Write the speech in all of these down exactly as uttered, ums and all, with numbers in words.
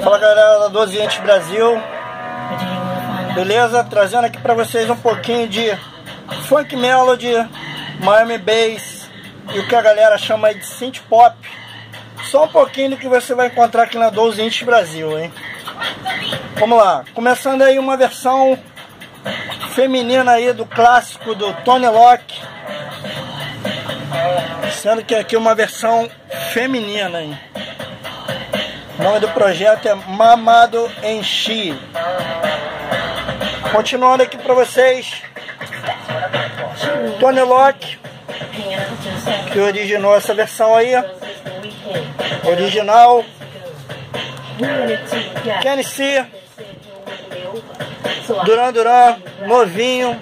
Fala galera da doze inch Brasil, beleza? Trazendo aqui pra vocês um pouquinho de funk melody, Miami bass e o que a galera chama aí de synth pop. Só um pouquinho do que você vai encontrar aqui na doze inch Brasil, hein? Vamos lá, começando aí uma versão feminina aí do clássico do Tony Locke, sendo que aqui uma versão feminina, hein? O nome do projeto é Mamado em She. Continuando aqui para vocês, Tony Locke, que originou essa versão aí, original. Kenny C, Duran Duran, novinho,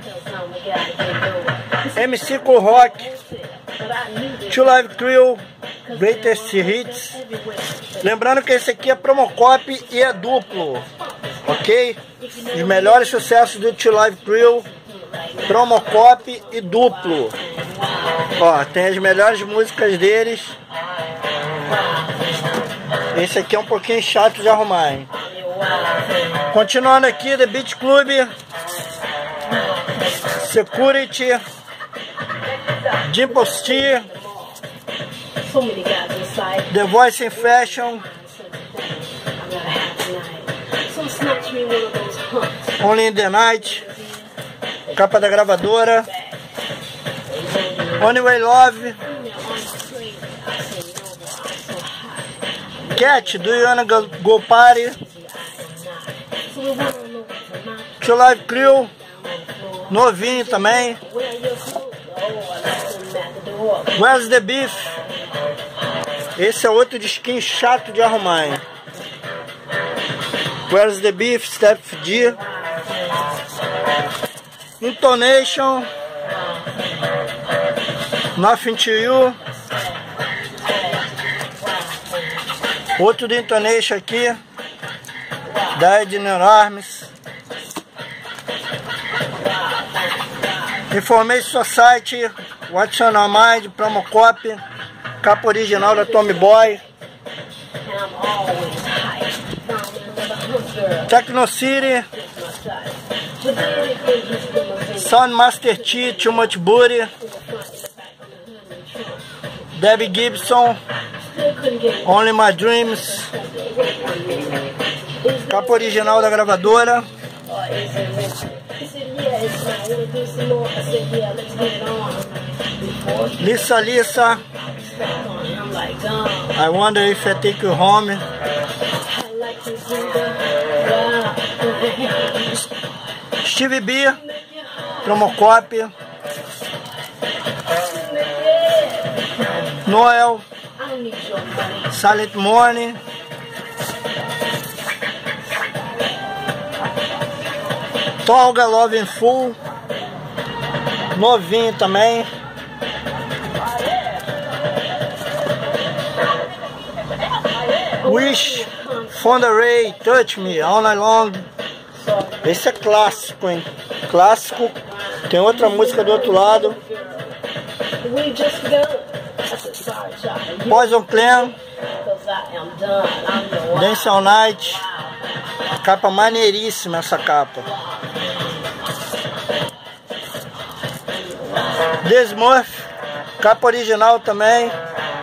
M C Cool Rock, Two Live Crew, Greatest Hits. Lembrando que esse aqui é promocop e é duplo, ok? Os melhores sucessos do Two Live Crew, promocop e duplo. Ó, tem as melhores músicas deles. Esse aqui é um pouquinho chato de arrumar, hein? Continuando aqui, The Beat Club, Security, Dimple Steer, The Voice in Fashion, Only in the Night, capa da gravadora, Only Way Love, Cat, Do You Wanna Go, Go Party, Two Live Crew, novinho também, Where's the Beef? Esse é outro disquinho chato de arrumar, hein? Where's the Beef? Step D, Intonation, Nothing to You. Outro do Intonation aqui, Dead in Your Arms, Information Society, What's on Your Mind, promocop, capa original da Tommy Boy, Techno City, Sound Master T, Too Much Booty, Debbie Gibson, Only My Dreams, capa original da gravadora, Lisa Lisa, I Wonder If I Take You Home, Stevie B, promocop, Noel, Silent Morning, Tolga, Love in Full, novinho também, Wish, Fonda Ray, Touch Me, All Night Long. Esse é clássico, hein? Clássico. Tem outra música do outro lado, Poison Clan, Dance All Night. Capa maneiríssima essa capa. The Smurf, capa original também.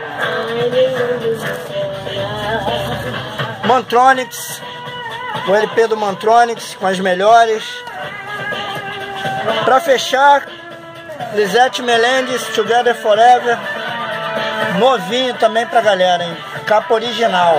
Mantronix, o L P do Mantronix com as melhores. Pra fechar, Lisette Melendez, Together Forever, novinho também pra galera, hein? Capa original.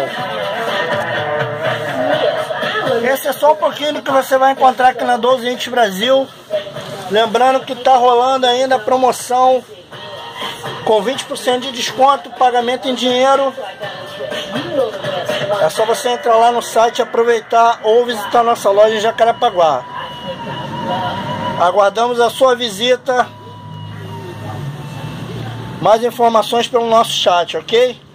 Esse é só um pouquinho do que você vai encontrar aqui na doze inch Brasil. Lembrando que tá rolando ainda a promoção com vinte por cento de desconto, pagamento em dinheiro. É só você entrar lá no site, aproveitar ou visitar nossa loja em Jacarepaguá. Aguardamos a sua visita. Mais informações pelo nosso chat, ok?